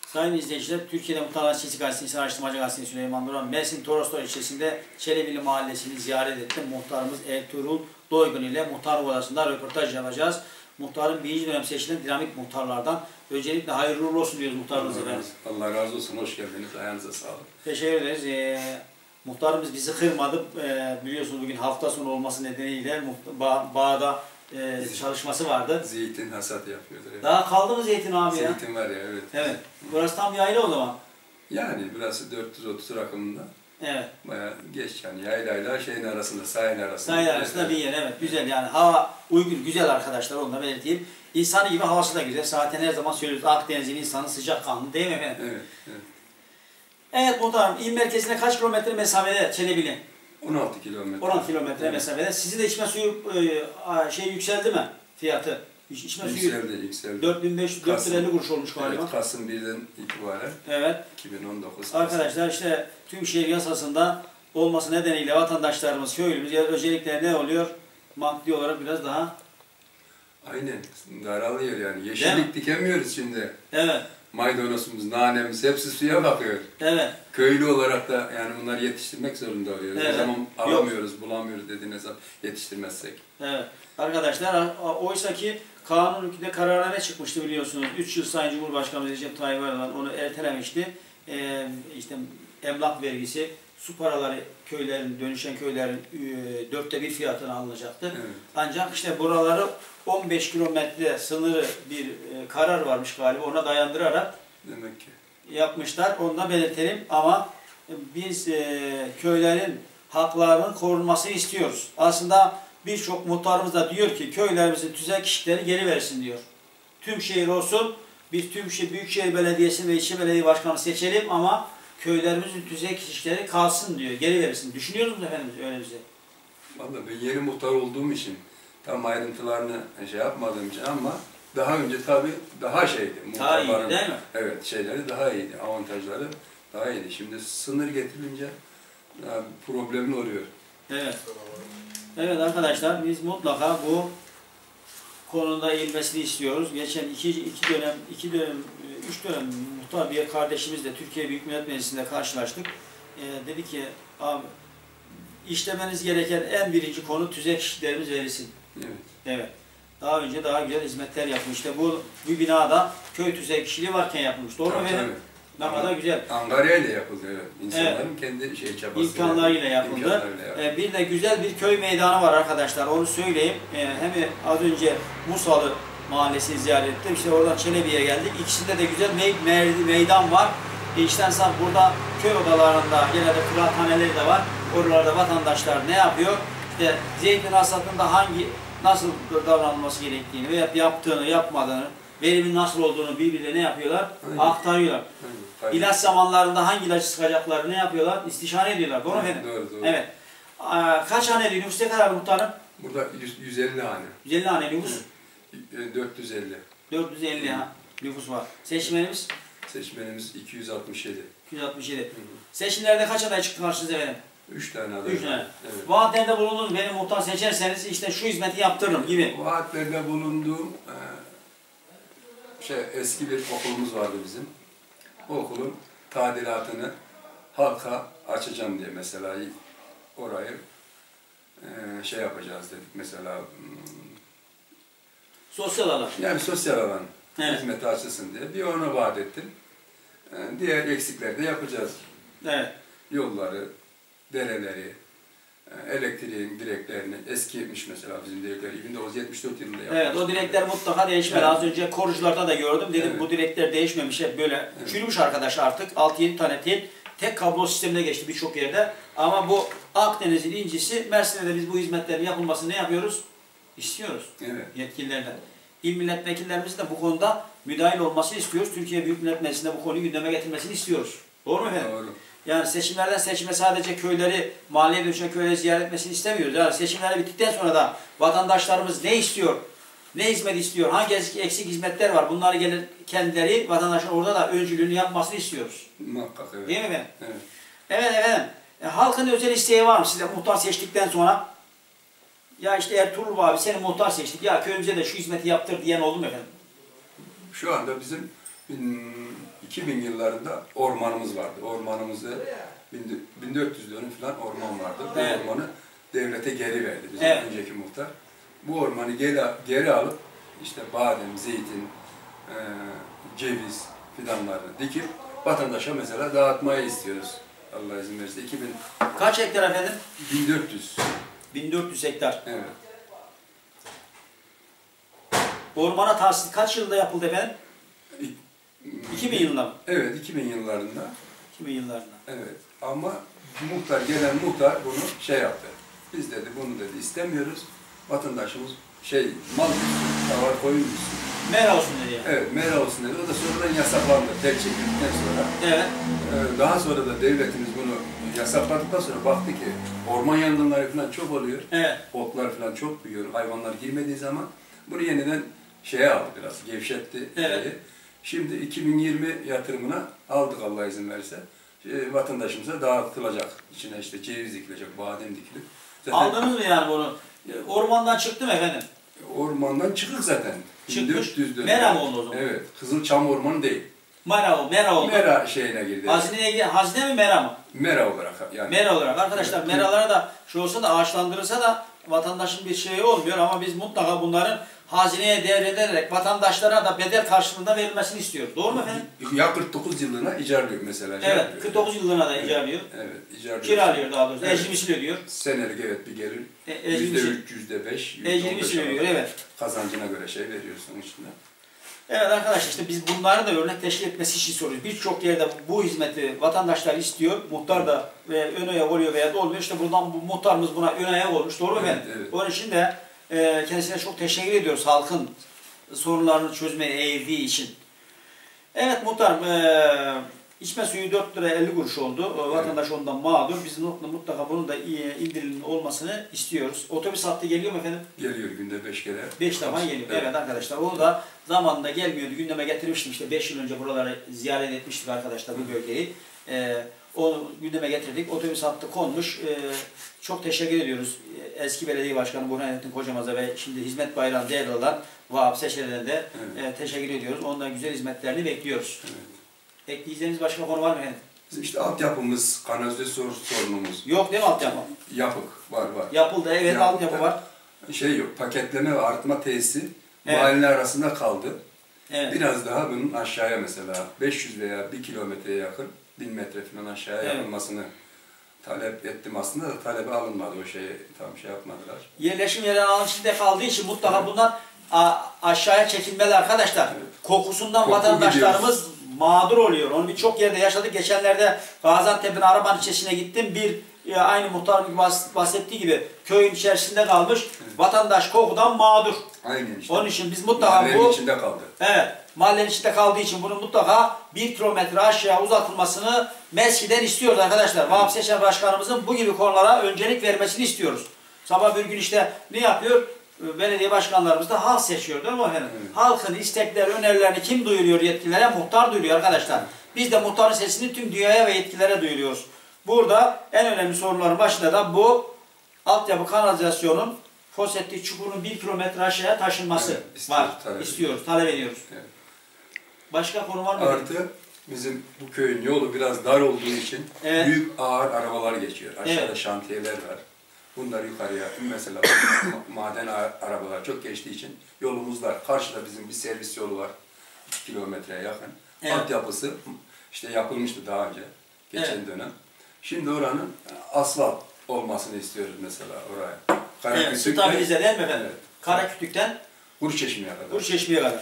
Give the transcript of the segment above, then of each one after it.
Sayın izleyiciler, Türkiye'de Muhtarlar Sesi Gazetesi, Araştırmacı Gazetesi Süleyman Duran, Mersin Toroslar ilçesinde Çelebili Mahallesi'ni ziyaret etti. Muhtarımız Ertuğrul Doygun ile Muhtar Odası'nda röportaj yapacağız. Muhtarın birinci dönem seçilen dinamik muhtarlardan. Öncelikle hayırlı uğurlu olsun diyoruz muhtarımız efendim. Allah razı olsun, hoş geldiniz, ayağınıza sağlık. Teşekkür ederiz. Muhtarımız bizi kırmadı. Biliyorsunuz bugün hafta sonu olması nedeniyle bağda çalışması vardı. Zeytin hasat yapıyordur. Evet. Daha kaldı mı zeytin abi ya? Zeytin var ya, evet. Evet. Burası tam yayla o zaman. Yani burası 430 rakımında. Evet. Bayağı geç yani, yaylayla şeyin arasında, sahil arasında. Sahil arasında bir yer, evet. Güzel yani. Hava uygun, güzel arkadaşlar, onu da belirteyim. İnsanı gibi havası da güzel. Zaten her zaman söylüyoruz, Akdeniz'in insanı sıcakkanlı değil mi efendim? Evet, evet. Evet muhtarım, il merkezine kaç kilometre mesafede Çelebili? 16 kilometre. 16 kilometre evet. Mesafede. Sizin de içme suyu yükseldi mi fiyatı? İçme Yükseldi. suyu 4500-450 kuruş olmuş galiba. Evet, Kasım 1'den itibaren. Evet. 2019. Arkadaşlar işte tüm şehir yasasında olması nedeniyle vatandaşlarımız, köylümüz özellikle ne oluyor? Maddi olarak biraz daha... Aynen. Daralıyor yani. Yeşillik dikemiyoruz şimdi. Evet. Maydanozumuz, nanemiz hepsi suya bakıyor. Evet. Köylü olarak da yani bunları yetiştirmek zorunda oluyoruz. Evet. O zaman alamıyoruz, bulamıyoruz dediğiniz zaman yetiştirmezsek. Evet. Arkadaşlar oysa ki kanun hükmünde kararname çıkmıştı biliyorsunuz. 3 yıl Sayın Cumhurbaşkanı Recep Tayyip Erdoğan onu ertelemişti. İşte emlak vergisi, su paraları köylerin, dönüşen köylerin 1/4 fiyatına alınacaktı. Evet. Ancak işte buraları 15 kilometre sınırı bir karar varmış galiba, ona dayandırarak Demek ki. yapmışlar. Onu da belirtelim ama biz köylerin haklarının korunmasını istiyoruz. Aslında birçok muhtarımız da diyor ki köylerimizin tüzel kişileri geri versin diyor. Tüm şehir olsun, biz Büyükşehir Belediyesi ve İlçe Belediye Başkanı seçelim ama köylerimizin tüzel kişileri kalsın diyor, geri versin. Düşünüyor musunuz efendim öyle bir şey? Vallahi ben yeni muhtar olduğum için tam ayrıntılarını yapmadığım için ama daha önce tabii daha şeydi. Daha iyiydi değil mi? Evet, şeyleri daha iyiydi, avantajları daha iyiydi. Şimdi sınır getirince problemin oluyor. Evet. Evet arkadaşlar, biz mutlaka bu konuda eğilmesini istiyoruz. Geçen 3 dönem muhtar bir kardeşimizle Türkiye Büyük Millet Meclisi'nde karşılaştık. Dedi ki, abi işlemeniz gereken en birinci konu tüzel kişilerimiz verilsin. Evet. Evet. Daha önce daha güzel hizmetler yapmış. İşte bu binada köy tüzel kişiliği varken yapılmış. Doğru mu efendim? Ne kadar güzel. Angarya ile yapıldı. Evet. İnsanların kendi çabası. İmkanlarıyla yapıldı. Bir de güzel bir köy meydanı var arkadaşlar. Onu söyleyeyim. Hem az önce Musalı Mahallesi'ni ziyaret ettim. İşte oradan Çelebi'ye geldik. İkisinde de güzel meydan var. İşte burada köy odalarında genelde kıraathaneleri de var. Oralarda vatandaşlar ne yapıyor? İşte zeytin hasatında nasıl davranılması gerektiğini veya yaptığını, yapmadığını, verimin nasıl olduğunu birbirine ne yapıyorlar? Aynen. Aktarıyorlar. Aynen. İlaç zamanlarında hangi ilacı sıkacaklarını ne yapıyorlar? İstişare ediyorlar. Doğru mu efendim? Doğru. Evet. Kaç haneli nüfus ne kadar muhtarım? Burada 150 hane. 150 hane nüfus? 450. 450 nüfus var. Seçmenimiz? Seçmenimiz 267. 267. Hı hı. Seçimlerde kaç aday çıktı karşınıza efendim? 3 tane aday. 3 tane. Evet. Vaatlerde bulundunuz, beni muhtar seçerseniz işte şu hizmeti yaptırırım gibi. Vaatlerde bulunduğum eski bir okulumuz vardı bizim. O okulun tadilatını halka açacağım diye mesela orayı yapacağız dedik mesela. Sosyal alan. Yani sosyal alan. Evet. Hizmeti açılsın diye. Bir onu vaat ettim. Diğer eksikleri de yapacağız. Evet. Yolları, dereleri, elektriğin direklerini eskimiş mesela bizim direkler 1974 yılında yapılmış. Evet, o direkler mutlaka değişmeli. Evet. Az önce korucularda da gördüm. Dedim evet. Bu direkler değişmemiş. Hep böyle evet. Çürümüş arkadaş artık. 6-7 tane tek kablo sistemine geçti birçok yerde. Ama bu Akdeniz'in incisi, Mersin'de de biz bu hizmetlerin yapılmasını ne yapıyoruz? İstiyoruz. Evet. Yetkililerden. İl milletvekillerimizin de bu konuda müdahil olmasını istiyoruz. Türkiye Büyük Millet Meclisi'nde bu konuyu gündeme getirmesini istiyoruz. Doğru mu efendim? Doğru. Yani seçimlerden seçime sadece köyleri, mahalleye dönüşen köyleri ziyaret etmesini istemiyoruz. Yani seçimler bittikten sonra da vatandaşlarımız ne istiyor, ne hizmet istiyor, hangi eksik hizmetler var, bunları gelir kendileri vatandaşın orada da öncülüğünü yapmasını istiyoruz. Muhakkak evet. Değil mi efendim? Evet. Evet efendim. Halkın özel isteği var mı size muhtar seçtikten sonra? Ya işte Ertuğrul abi seni muhtar seçtik, ya köyümüze de şu hizmeti yaptır diyen oldu mu efendim? Şu anda bizim 2000 yıllarında ormanımız vardı. Ormanımızı 1400 dönüm falan orman vardı. Bu Evet. ormanı devlete geri verdi bizim Evet. önceki muhtar. Bu ormanı geri alıp işte badem, zeytin, ceviz fidanlarını dikip vatandaşa mesela dağıtmayı istiyoruz. Allah izin verirse. Kaç hektar efendim? 1400. 1400 hektar. Evet. Ormana tahsis kaç yılında yapıldı efendim? 2000 yılında mı? Evet, 2000 yıllarında. 2000 yıllarında. Evet. Ama gelen muhtar bunu şey yaptı. Biz dedi, bunu dedi istemiyoruz. Vatandaşımız mal düşsün, davar koyun düşsün. Mera olsun dedi yani. Evet, mera olsun dedi. O da sonradan yasaklandı. Tek çekildikten sonra. Evet. Daha sonra da devletimiz bunu yasakladıktan sonra baktı ki orman yangınları falan çok oluyor. Evet. Otlar falan çok büyüyor. Hayvanlar girmediği zaman bunu yeniden aldı biraz, gevşetti. Evet. Şimdi 2020 yatırımına aldık Allah izin verirse. Vatandaşımıza dağıtılacak. İçine işte ceviz dikilecek, badem dikilir. Zaten Aldınız mı yani bunu? Ormandan çıktı mı efendim? ormandan çıkık zaten. Çıkmış. 1400 dönüm. Mera mı oldu o zaman? Evet. Kızılçam ormanı değil. Mera oldu. Mera şeyine girdi. Hazine mi mera mı? Mera olarak yani. Mera olarak. Arkadaşlar meralara da şu olsa da ağaçlandırılsa da vatandaşın bir şeyi olmuyor ama biz mutlaka bunların hazineye devredilerek vatandaşlara da bedel karşılığında verilmesini istiyoruz. Doğru mu efendim? Ya 49 yıllığına icarlıyor mesela. Evet. 49 yılına da icarlıyor. Evet, icarlıyor. Kiralıyor daha doğrusu. Evet. Ecrimisi ödüyor. Senelik evet bir gelir. Ecrimisi. %3, %5, Ecrimisi ödüyor. Evet. kazancına göre veriyorsun içinde. Evet arkadaşlar işte biz bunları da örnek teşkil etmesi için soruyoruz. Birçok yerde bu hizmeti vatandaşlar istiyor. Muhtar da ön ayak oluyor veya da olmuyor. İşte buradan bu muhtarımız buna ön ayak olmuş. Doğru mu efendim? Evet. Onun için de kendisine çok teşekkür ediyoruz halkın sorunlarını çözmeye eğildiği için. Evet muhtarım, içme suyu 4 lira 50 kuruş oldu. Vatandaş ondan mağdur. Biz mutlaka bunun da indirimli olmasını istiyoruz. Otobüs hattı geliyor mu efendim? Geliyor günde 5 kere. 5 defa geliyor. Evet arkadaşlar. O da zamanında gelmiyordu. Gündeme getirmiştim. İşte 5 yıl önce buraları ziyaret etmiştik arkadaşlar bu bölgeyi. O gündeme getirdik. Otobüs hattı konmuş. Çok teşekkür ediyoruz. Eski belediye başkanı Burhanettin Kocamaz'a ve şimdi hizmet bayrağını devralan Vahap Seçer'den de teşekkür ediyoruz. Onların güzel hizmetlerini bekliyoruz. Evet. Ekleyeceğiniz başka konu var mı efendim? Bizim işte altyapımız, kanalizasyon sorunumuz. Yok değil mi altyapı? Yapık var. Yapıldı evet, altyapı var. Yok, paketleme ve arıtma tesisi Evet. mahalleler arasında kaldı. Evet. Biraz daha bunun aşağıya mesela 500 veya 1 kilometreye yakın 1000 metre falan aşağıya yapılmasını talep ettim aslında da talebe alınmadı, o şeyi tam yapmadılar. Yerleşim yerleri alan içinde kaldığı için mutlaka bunlar aşağıya çekilmeli arkadaşlar. Evet. Kokusundan koku vatandaşlarımız mağdur oluyor. Onu birçok yerde yaşadık. Geçenlerde Gaziantep'in Araban ilçesine gittim. Aynı muhtarım bahsettiği gibi köyün içerisinde kalmış. Evet. Vatandaş kokudan mağdur. Aynen işte. Onun için biz mutlaka mahallenin içinde kaldı. Evet. Mahallenin içinde kaldığı için bunun mutlaka 1 kilometre aşağı uzatılmasını meskiden istiyoruz arkadaşlar. Vahap Seçer Başkanımızın bu gibi konulara öncelik vermesini istiyoruz. Sabah bir gün işte ne yapıyor? Belediye başkanlarımız da halk seçiyor değil mi efendim? Evet. Halkın istekleri, önerilerini kim duyuruyor yetkililere? Muhtar duyuruyor arkadaşlar. Biz de muhtarın sesini tüm dünyaya ve yetkililere duyuruyoruz. Burada en önemli sorunların başında da bu altyapı kanalizasyonun foseptik çukurun 1 kilometre aşağıya taşınması var. İstiyoruz, talep ediyoruz. Evet. Başka konu var mı? Artı bizim bu köyün yolu biraz dar olduğu için büyük ağır arabalar geçiyor. Aşağıda şantiyeler var. Bunlar yukarıya mesela maden arabalar çok geçtiği için yolumuz dar. Karşıda bizim bir servis yolu var. 2 kilometreye yakın. Altyapısı işte yapılmıştı daha önce. Geçen dönem. Şimdi oranın asfalt olmasını istiyoruz mesela oraya. Stabilize değil mi efendim? Evet. Karakütük'ten Kuruçeşme'ye kadar. Kuruçeşme'ye kadar.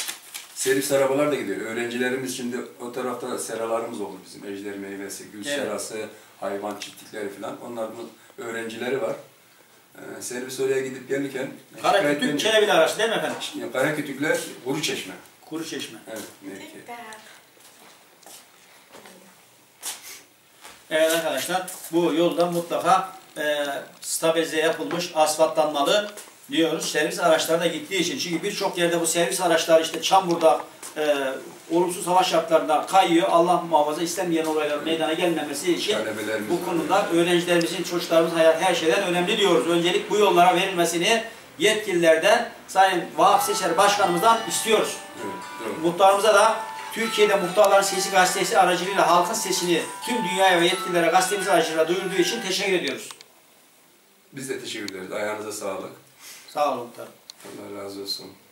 Servis arabalar da gidiyor. Öğrencilerimiz şimdi o tarafta seralarımız oldu bizim. Ejder meyvesi, gül serası, hayvan çiftlikleri falan. Onların öğrencileri var. Servis oraya gidip gelirken... Karakütük, Çelebi arası değil mi efendim? Karakütük'le Kuruçeşme. Kuruçeşme. Evet, mevki. Evet arkadaşlar, bu yolda mutlaka stabilize yapılmış, asfaltlanmalı diyoruz. Servis araçları da gittiği için. Çünkü birçok yerde bu servis araçları işte çamurda, olumsuz hava şartlarında kayıyor. Allah muhafaza istenmeyen olaylar meydana gelmemesi için bu konuda öğrencilerimizin, çocuklarımızın hayat her şeyden önemli diyoruz. Öncelik bu yollara verilmesini yetkililerden, Sayın Vahap Seçer Başkanımızdan istiyoruz. Evet, muhtarımıza da Türkiye'de Muhtarların Sesi gazetesi aracılığıyla halkın sesini tüm dünyaya ve yetkililere gazetemiz aracılığıyla duyurduğu için teşekkür ediyoruz. Biz de teşekkür ederiz. Ayağınıza sağlık. Sağ olun muhtarım. Allah razı olsun.